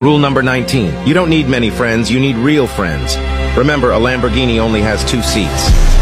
Rule number 19. You don't need many friends, you need real friends. Remember, a Lamborghini only has 2 seats.